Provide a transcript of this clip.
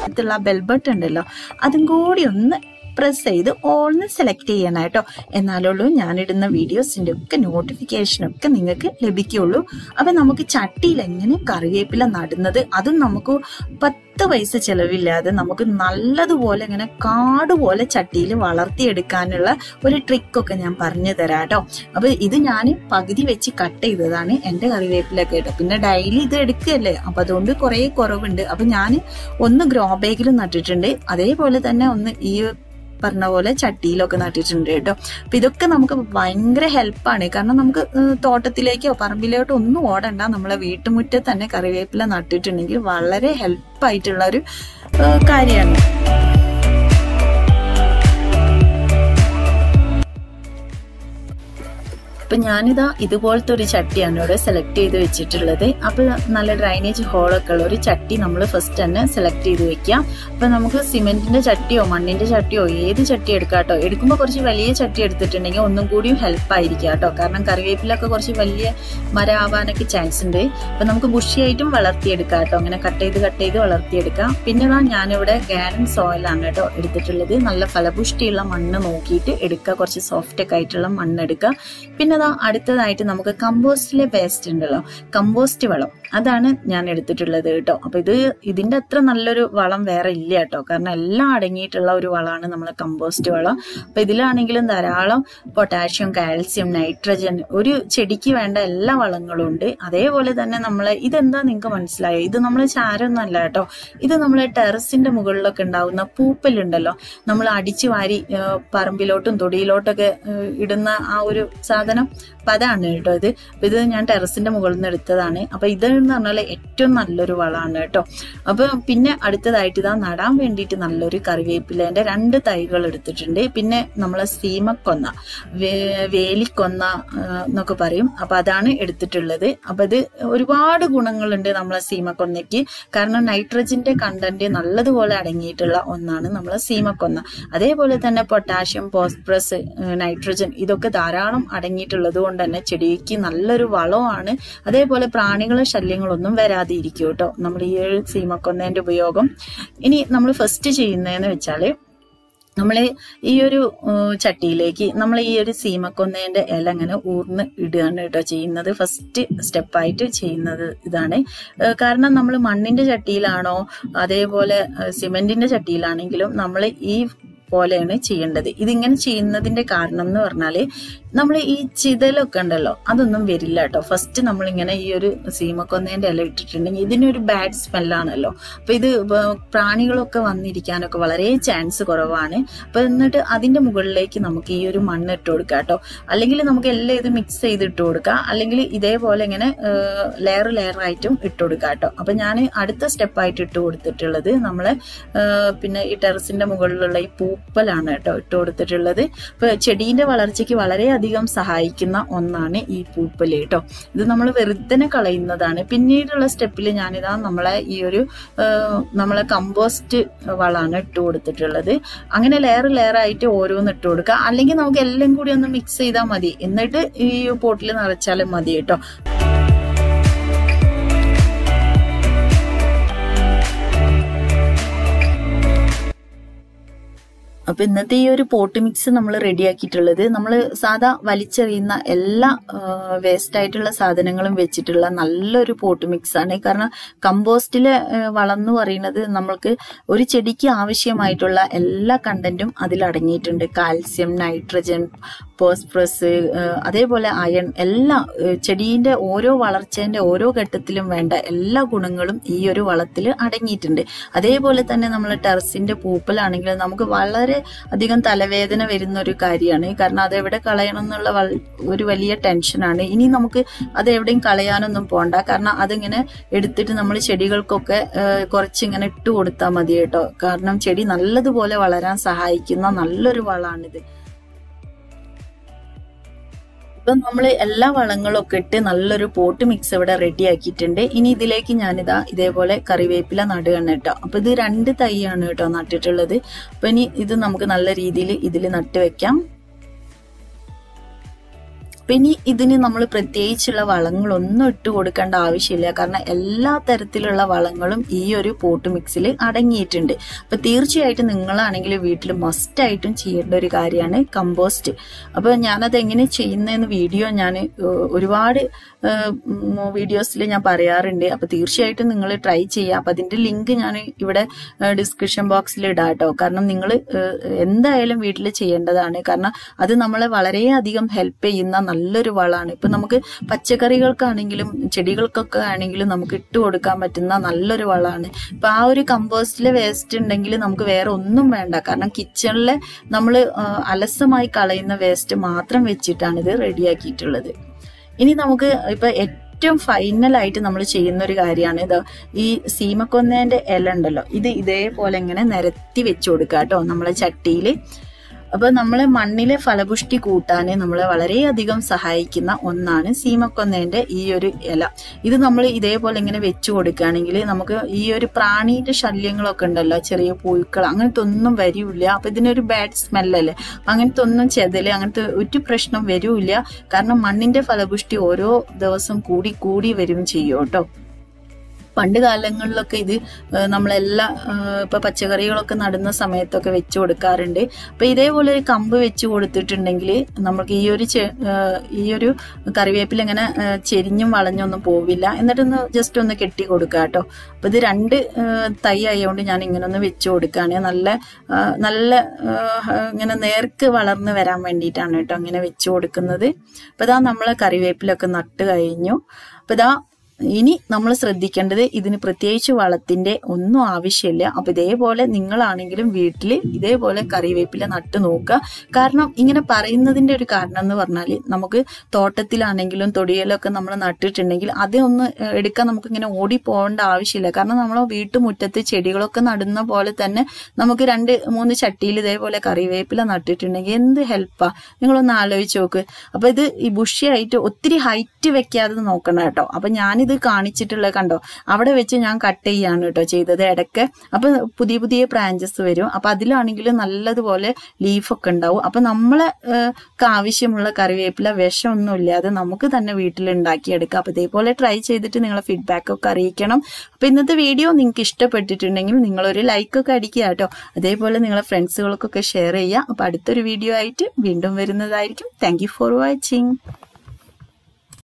അടുത്തുള്ള bell button ഉണ്ടല്ലോ അതും കൂടി ഒന്ന് പ്രസ് ചെയ്ത് ഓൾന്ന് സെലക്ട് ചെയ്യണം കേട്ടോ. എന്നാലുള്ളൂ ഞാനിടുന്ന വീഡിയോസിൻ്റെ ഒക്കെ നോട്ടിഫിക്കേഷനൊക്കെ നിങ്ങൾക്ക് ലഭിക്കുള്ളൂ. അപ്പം നമുക്ക് ചട്ടിയിൽ എങ്ങനെ കറിവേപ്പില നടുന്നത്, അതും നമുക്ക് 10 പൈസ ചിലവില്ലാതെ നമുക്ക് നല്ലതുപോലെ ഇങ്ങനെ കാടുപോലെ ചട്ടിയിൽ വളർത്തിയെടുക്കാനുള്ള ഒരു ട്രിക്കൊക്കെ ഞാൻ പറഞ്ഞു തരാം കേട്ടോ. അപ്പൊ ഇത് ഞാൻ പകുതി വെച്ച് കട്ട് ചെയ്തതാണ് എൻ്റെ കറിവേപ്പിലൊക്കെ കേട്ടോ. പിന്നെ ഡെയിലി ഇത് എടുക്കുകയല്ലേ, അപ്പൊ അതുകൊണ്ട് കുറേ കുറവുണ്ട്. അപ്പൊ ഞാൻ ഒന്ന് ഗ്രോ ബാഗിലും നട്ടിട്ടുണ്ട്, അതേപോലെ തന്നെ ഒന്ന് ഈ പറഞ്ഞ പോലെ ചട്ടിയിലൊക്കെ നട്ടിട്ടുണ്ട് കേട്ടോ. അപ്പൊ ഇതൊക്കെ നമുക്ക് ഭയങ്കര ഹെൽപ്പാണ്. കാരണം നമുക്ക് തോട്ടത്തിലേക്കോ പറമ്പിലോട്ടോ ഒന്നും ഓടണ്ട, നമ്മളെ വീട്ടുമുറ്റത്ത് തന്നെ കറിവേപ്പില നട്ടിട്ടുണ്ടെങ്കിൽ വളരെ ഹെൽപ്പായിട്ടുള്ള ഒരു കാര്യമാണ്. അപ്പൊ ഞാനിതാ ഇതുപോലത്തെ ഒരു ചട്ടിയാണ് ഇവിടെ സെലക്ട് ചെയ്ത് വെച്ചിട്ടുള്ളത്. അപ്പൊ നല്ല ഡ്രൈനേജ് ഹോളൊക്കെ ഉള്ള ഒരു ചട്ടി നമ്മൾ ഫസ്റ്റ് തന്നെ സെലക്ട് ചെയ്ത് വെക്കാം. അപ്പൊ നമുക്ക് സിമെന്റിന്റെ ചട്ടിയോ മണ്ണിന്റെ ചട്ടിയോ ഏത് ചട്ടി എടുക്കാം കേട്ടോ. എടുക്കുമ്പോൾ കുറച്ച് വലിയ ചട്ടി എടുത്തിട്ടുണ്ടെങ്കിൽ ഒന്നും കൂടിയും ഹെൽപ്പ് ആയിരിക്കും കേട്ടോ. കാരണം കറിവേപ്പിലൊക്കെ കുറച്ച് വലിയ മരം ആവാനൊക്കെ ചാൻസ് ഉണ്ട്. അപ്പൊ നമുക്ക് ബുഷിയായിട്ടും വളർത്തിയെടുക്കാം കേട്ടോ. അങ്ങനെ കട്ട് ചെയ്ത് വളർത്തിയെടുക്കാം. പിന്നെ ഞാനിവിടെ ഗാലൻ സോയിലാണ് കേട്ടോ എടുത്തിട്ടുള്ളത്. നല്ല ഫലപുഷ്ടിയുള്ള മണ്ണ് നോക്കിയിട്ട് എടുക്കുക, കുറച്ച് സോഫ്റ്റ് ഒക്കെ ആയിട്ടുള്ള മണ്ണ് എടുക്കുക. പിന്നെ അടുത്തതായിട്ട് നമുക്ക് കമ്പോസ്റ്റിലെ വേസ്റ്റ് ഉണ്ടല്ലോ, കമ്പോസ്റ്റ് വളം, അതാണ് ഞാൻ എടുത്തിട്ടുള്ളത് കേട്ടോ. അപ്പൊ ഇതിന്റെ അത്ര നല്ലൊരു വളം വേറെ ഇല്ല കേട്ടോ. കാരണം എല്ലാം അടങ്ങിയിട്ടുള്ള ഒരു വളമാണ് നമ്മളെ കമ്പോസ്റ്റ് വളം. അപ്പൊ ഇതിലാണെങ്കിലും ധാരാളം പൊട്ടാഷ്യം, കാൽസ്യം, നൈട്രജൻ, ഒരു ചെടിക്ക് വേണ്ട എല്ലാ വളങ്ങളും ഉണ്ട്. അതേപോലെ തന്നെ ഇതെന്താ നിങ്ങൾക്ക് മനസ്സിലായോ, ഇത് നമ്മളെ ചാരമൊന്നും അല്ല കേട്ടോ. ഇത് നമ്മളെ ടെറസിന്റെ മുകളിലൊക്കെ ഉണ്ടാവുന്ന പൂപ്പലുണ്ടല്ലോ, നമ്മൾ അടിച്ചു വാരി പറമ്പിലോട്ടും തൊടിയിലോട്ടൊക്കെ ഇടുന്ന ആ ഒരു സാധനം, അപ്പൊ അതാണ് കേട്ടോ ഇത്. അപ്പൊ ഇത് ഞാൻ ടെറസിന്റെ മുകളിൽ നിന്ന് എടുത്തതാണ്. അപ്പൊ ഇതെന്ന് പറഞ്ഞാൽ ഏറ്റവും നല്ലൊരു വളമാണ് കേട്ടോ. അപ്പൊ പിന്നെ അടുത്തതായിട്ട് ഇതാ നടാൻ വേണ്ടിയിട്ട് നല്ലൊരു കറിവേപ്പിലേന്റെ 2 തൈകൾ എടുത്തിട്ടുണ്ട്. പിന്നെ നമ്മളെ സീമക്കൊന്ന, വേലിക്കൊന്ന എന്നൊക്കെ പറയും, അപ്പൊ അതാണ് എടുത്തിട്ടുള്ളത്. അപ്പൊ ഇത് ഒരുപാട് ഗുണങ്ങളുണ്ട് നമ്മളെ സീമക്കൊന്നയ്ക്ക്. കാരണം നൈട്രജന്റെ കണ്ടന്റ് നല്ലതുപോലെ അടങ്ങിയിട്ടുള്ള ഒന്നാണ് നമ്മളെ സീമക്കൊന്ന. അതേപോലെ തന്നെ പൊട്ടാഷ്യം, ഫോസ്ഫറസ്, നൈട്രജൻ ഇതൊക്കെ ധാരാളം അടങ്ങിയിട്ടുള്ളത് കൊണ്ട് തന്നെ ചെടിക്ക് നല്ലൊരു വളമാണ്. അതേപോലെ പ്രാണികളെ ശല്യങ്ങളൊന്നും വരാതിരിക്കും കേട്ടോ നമ്മൾ ഈ ഒരു സീമക്കൊന്നേന്റെ ഉപയോഗം. ഇനി നമ്മൾ ഫസ്റ്റ് ചെയ്യുന്നതെന്ന് വെച്ചാല് നമ്മൾ ഈ ഒരു ചട്ടിയിലേക്ക് നമ്മൾ ഈ ഒരു സീമക്കൊന്നേന്റെ ഇല അങ്ങനെ ഊർന്ന് ഇടുകയാണ് കേട്ടോ ചെയ്യുന്നത്. ഫസ്റ്റ് സ്റ്റെപ്പായിട്ട് ചെയ്യുന്നത് ഇതാണ്. കാരണം നമ്മൾ മണ്ണിന്റെ ചട്ടിയിലാണോ അതേപോലെ സിമെന്റിന്റെ ചട്ടിയിലാണെങ്കിലും നമ്മൾ ഈ പോലെയാണ് ചെയ്യേണ്ടത്. ഇതിങ്ങനെ ചെയ്യുന്നതിന്റെ കാരണം എന്ന് പറഞ്ഞാല് നമ്മൾ ഈ ചിതലൊക്കെ ഉണ്ടല്ലോ അതൊന്നും വരില്ല കേട്ടോ. ഫസ്റ്റ് നമ്മളിങ്ങനെ ഈ ഒരു സീമക്കൊന്നേന്റെ ഇല ഇട്ടിട്ടുണ്ടെങ്കിൽ ഇതിനൊരു ബാഡ് സ്മെല്ലാണല്ലോ. അപ്പൊ ഇത് പ്രാണികളൊക്കെ വന്നിരിക്കാനൊക്കെ വളരെ ചാൻസ് കുറവാണ്. അപ്പൊ എന്നിട്ട് അതിന്റെ മുകളിലേക്ക് നമുക്ക് ഈ ഒരു മണ്ണ് ഇട്ട് കൊടുക്കാം കേട്ടോ. അല്ലെങ്കിൽ നമുക്ക് എല്ലാം ഇത് മിക്സ് ചെയ്ത് ഇട്ട് കൊടുക്കാം, അല്ലെങ്കിൽ ഇതേപോലെ ഇങ്ങനെ ലെയർ ആയിട്ടും ഇട്ട് കൊടുക്കാം കേട്ടോ. അപ്പൊ ഞാൻ അടുത്ത സ്റ്റെപ്പായിട്ട് ഇട്ട് കൊടുത്തിട്ടുള്ളത് നമ്മളെ പിന്നെ ഈ ടെറസിന്റെ മുകളിലുള്ള ഈ പൂപ്പലാണ് കേട്ടോ ഇട്ട് കൊടുത്തിട്ടുള്ളത്. അപ്പൊ ചെടീന്റെ വളർച്ചയ്ക്ക് വളരെയധികം സഹായിക്കുന്ന ഒന്നാണ് ഈ പൂപ്പല് കേട്ടോ. ഇത് നമ്മൾ വെറുതെ കളയുന്നതാണ്. പിന്നീടുള്ള സ്റ്റെപ്പിൽ ഞാനിതാ ഈ ഒരു നമ്മളെ കമ്പോസ്റ്റ് വളമാണ് ഇട്ട് കൊടുത്തിട്ടുള്ളത്. അങ്ങനെ ലെയർ ആയിട്ട് ഓരോന്ന് ഇട്ട് കൊടുക്കുക. അല്ലെങ്കിൽ നമുക്ക് എല്ലാം കൂടി ഒന്ന് മിക്സ് ചെയ്താൽ മതി, എന്നിട്ട് ഈ പോട്ടിൽ നിറച്ചാലും മതി കേട്ടോ. അപ്പൊ ഇന്നത്തെ ഈ ഒരു പോട്ട് മിക്സ് നമ്മൾ റെഡിയാക്കിയിട്ടുള്ളത് നമ്മൾ സാധാ വലിച്ചെറിയുന്ന എല്ലാ വേസ്റ്റ് ആയിട്ടുള്ള സാധനങ്ങളും വെച്ചിട്ടുള്ള നല്ലൊരു പോട്ട് മിക്സ് ആണ്. കാരണം കമ്പോസ്റ്റിലെ വളം എന്ന് പറയുന്നത് നമ്മൾക്ക് ഒരു ചെടിക്ക് ആവശ്യമായിട്ടുള്ള എല്ലാ കണ്ടന്റും അതിൽ അടങ്ങിയിട്ടുണ്ട്. കാൽസ്യം, നൈട്രജൻ, ഫോസ്ഫറസ്, അതേപോലെ അയൺ, എല്ലാം ചെടീന്റെ ഓരോ വളർച്ചേന്റെ ഓരോ ഘട്ടത്തിലും വേണ്ട എല്ലാ ഗുണങ്ങളും ഈ ഒരു വളത്തിൽ അടങ്ങിയിട്ടുണ്ട്. അതേപോലെ തന്നെ നമ്മൾ ടെറസിന്റെ പൂപ്പലാണെങ്കിൽ നമുക്ക് വളരെ അധികം തലവേദന വരുന്ന ഒരു കാര്യമാണ്. കാരണം അതെവിടെ കളയണം എന്നുള്ള ഒരു വലിയ ടെൻഷനാണ്. ഇനി നമുക്ക് അത് എവിടെയും കളയാനൊന്നും പോണ്ട. കാരണം അതിങ്ങനെ എടുത്തിട്ട് നമ്മൾ ചെടികൾക്കൊക്കെ കുറച്ചിങ്ങനെ ഇട്ട് കൊടുത്താൽ മതി കേട്ടോ. കാരണം ചെടി നല്ലതുപോലെ വളരാൻ സഹായിക്കുന്ന നല്ലൊരു വളമാണിത്. ഇപ്പം നമ്മൾ എല്ലാ വളങ്ങളും ഒക്കെ ഇട്ട് നല്ലൊരു പോട്ട് മിക്സ് ഇവിടെ റെഡി ആക്കിയിട്ടുണ്ട്. ഇനി ഇതിലേക്ക് ഞാനിതാ ഇതേപോലെ കറിവേപ്പില നടുകയാണ് കേട്ടോ. അപ്പൊ ഇത് 2 തൈയാണ് കേട്ടോ നട്ടിട്ടുള്ളത്. അപ്പൊ ഇനി ഇത് നമുക്ക് നല്ല രീതിയിൽ ഇതിൽ നട്ട് വെക്കാം. പിന്നെ ഇതിന് നമ്മൾ പ്രത്യേകിച്ചുള്ള വളങ്ങളൊന്നും ഇട്ട് കൊടുക്കേണ്ട ആവശ്യമില്ല. കാരണം എല്ലാ തരത്തിലുള്ള വളങ്ങളും ഈ ഒരു പോട്ട് മിക്സിൽ അടങ്ങിയിട്ടുണ്ട്. അപ്പൊ തീർച്ചയായിട്ടും നിങ്ങളാണെങ്കിൽ വീട്ടിൽ മസ്റ്റായിട്ടും ചെയ്യേണ്ട ഒരു കാര്യമാണ് കമ്പോസ്റ്റ്. അപ്പൊ ഞാനത് എങ്ങനെ ചെയ്യുന്നതെന്ന് വീഡിയോ ഞാൻ ഒരുപാട് വീഡിയോസിൽ ഞാൻ പറയാറുണ്ട്. അപ്പൊ തീർച്ചയായിട്ടും നിങ്ങൾ ട്രൈ ചെയ്യുക. അപ്പൊ അതിന്റെ ലിങ്ക് ഞാൻ ഇവിടെ ഡിസ്ക്രിപ്ഷൻ ബോക്സിൽ ഇടാം കേട്ടോ. കാരണം നിങ്ങൾ എന്തായാലും വീട്ടിൽ ചെയ്യേണ്ടതാണ്. കാരണം അത് നമ്മളെ വളരെയധികം ഹെൽപ്പ് ചെയ്യുന്ന നല്ലൊരു വളമാണ്. ഇപ്പൊ നമുക്ക് പച്ചക്കറികൾക്കാണെങ്കിലും ചെടികൾക്കൊക്കെ ആണെങ്കിലും നമുക്ക് ഇട്ട് കൊടുക്കാൻ പറ്റുന്ന നല്ലൊരു വളമാണ്. ഇപ്പൊ ആ ഒരു കമ്പോസ്റ്റിലെ വേസ്റ്റ് ഉണ്ടെങ്കിൽ നമുക്ക് വേറെ ഒന്നും വേണ്ട. കാരണം കിച്ചണിലെ നമ്മൾ അലസമായി കളയുന്ന വേസ്റ്റ് മാത്രം വെച്ചിട്ടാണ് ഇത് റെഡിയാക്കിയിട്ടുള്ളത്. ഇനി നമുക്ക് ഇപ്പൊ ഏറ്റവും ഫൈനലായിട്ട് നമ്മൾ ചെയ്യുന്ന ഒരു കാര്യമാണ് ഇത്. ഈ സീമക്കൊന്നേന്റെ ഇല ഉണ്ടല്ലോ, ഇത് ഇതേപോലെ ഇങ്ങനെ നിരത്തി വെച്ചു കൊടുക്കുക കേട്ടോ നമ്മളെ ചട്ടിയിൽ. അപ്പൊ നമ്മളെ മണ്ണിലെ ഫലപുഷ്ടി കൂട്ടാൻ നമ്മളെ വളരെയധികം സഹായിക്കുന്ന ഒന്നാണ് സീമക്കൊന്നേന്റെ ഈ ഒരു ഇല. ഇത് നമ്മൾ ഇതേപോലെ ഇങ്ങനെ വെച്ചു കൊടുക്കുകയാണെങ്കിൽ നമുക്ക് ഈ ഒരു പ്രാണിയുടെ ശല്യങ്ങളൊക്കെ ഉണ്ടല്ലോ, ചെറിയ പുഴുക്കൾ, അങ്ങനത്തെ ഒന്നും വരില്ല. അപ്പൊ ഇതിനൊരു ബാഡ് സ്മെല്ലല്ലേ, അങ്ങനത്തെ ഒന്നും ചെതല് അങ്ങനത്തെ ഒരു പ്രശ്നം വരില്ല. കാരണം മണ്ണിന്റെ ഫലപുഷ്ടി ഓരോ ദിവസം കൂടി കൂടി വരും ചെയ്യും കേട്ടോ. പണ്ട് കാലങ്ങളിലൊക്കെ ഇത് നമ്മളെല്ലാം ഇപ്പൊ പച്ചക്കറികളൊക്കെ നടുന്ന സമയത്തൊക്കെ വെച്ചു കൊടുക്കാറുണ്ട്. അപ്പൊ ഇതേപോലെ ഒരു കമ്പ് വെച്ച് കൊടുത്തിട്ടുണ്ടെങ്കിൽ നമുക്ക് ഈ ഒരു കറിവേപ്പില ഇങ്ങനെ ചെരിഞ്ഞും വളഞ്ഞൊന്നും പോവില്ല. എന്നിട്ടൊന്ന് ജസ്റ്റ് ഒന്ന് കെട്ടി കൊടുക്കുക കേട്ടോ. അപ്പൊ ഇത് 2 തൈ ആയതുകൊണ്ട് ഞാൻ ഇങ്ങനെ ഒന്ന് വെച്ചു കൊടുക്കുകയാണ്. നല്ല ഇങ്ങനെ നേർക്ക് വളർന്ന് വരാൻ വേണ്ടിയിട്ടാണ് കേട്ടോ ഇങ്ങനെ വെച്ചു കൊടുക്കുന്നത്. അപ്പൊ ഇതാ നമ്മളെ കറിവേപ്പിലൊക്കെ നട്ട് കഴിഞ്ഞു. അപ്പൊ ഇതാ ഇനി നമ്മൾ ശ്രദ്ധിക്കേണ്ടത് ഇതിന് പ്രത്യേകിച്ച് വളത്തിന്റെ ഒന്നും ആവശ്യമില്ല. അപ്പൊ ഇതേപോലെ നിങ്ങളാണെങ്കിലും വീട്ടിൽ ഇതേപോലെ കറിവേപ്പില നട്ട് നോക്കുക. കാരണം ഇങ്ങനെ പറയുന്നതിന്റെ ഒരു കാരണം എന്ന് പറഞ്ഞാല് നമുക്ക് തോട്ടത്തിലാണെങ്കിലും തൊടിയിലൊക്കെ നമ്മൾ നട്ടിട്ടുണ്ടെങ്കിൽ അതൊന്ന് എടുക്കാൻ നമുക്ക് ഇങ്ങനെ ഓടി പോകേണ്ട ആവശ്യമില്ല. കാരണം നമ്മളെ വീട്ടുമുറ്റത്ത് ചെടികളൊക്കെ നടുന്ന പോലെ തന്നെ നമുക്ക് 2-3 ചട്ടിയിൽ ഇതേപോലെ കറിവേപ്പില നട്ടിട്ടുണ്ടെങ്കിൽ എന്ത് ഹെൽപ്പാ, നിങ്ങളൊന്ന് ആലോചിച്ച് നോക്ക്. അപ്പൊ ഇത് ഈ ബുഷിയായിട്ട് ഒത്തിരി ഹൈറ്റ് വെക്കാതെ നോക്കണം കേട്ടോ. അപ്പൊ ഞാനിത് കാണിച്ചിട്ടുള്ള കണ്ടോ, അവിടെ വെച്ച് ഞാൻ കട്ട് ചെയ്യാണ് കേട്ടോ ചെയ്തത് ഇടയ്ക്ക്. അപ്പൊ പുതിയ ബ്രാഞ്ചസ് വരും. അപ്പൊ അതിലാണെങ്കിലും നല്ലതുപോലെ ലീഫൊക്കെ ഉണ്ടാവും. അപ്പൊ നമ്മളെ ആവശ്യമുള്ള കറിവേപ്പില വിഷമൊന്നും ഇല്ലാതെ നമുക്ക് തന്നെ വീട്ടിൽ ഉണ്ടാക്കിയെടുക്കാം. അപ്പൊ ഇതേപോലെ ട്രൈ ചെയ്തിട്ട് നിങ്ങളെ ഫീഡ്ബാക്ക് ഒക്കെ അറിയിക്കണം. അപ്പൊ ഇന്നത്തെ വീഡിയോ നിങ്ങൾക്ക് ഇഷ്ടപ്പെട്ടിട്ടുണ്ടെങ്കിൽ നിങ്ങളൊരു ലൈക്കൊക്കെ അടിക്കുക കേട്ടോ. അതേപോലെ നിങ്ങളെ ഫ്രണ്ട്സുകൾക്കൊക്കെ ഷെയർ ചെയ്യുക. അപ്പൊ അടുത്തൊരു വീഡിയോ ആയിട്ട് വീണ്ടും വരുന്നതായിരിക്കും. Thank you for watching.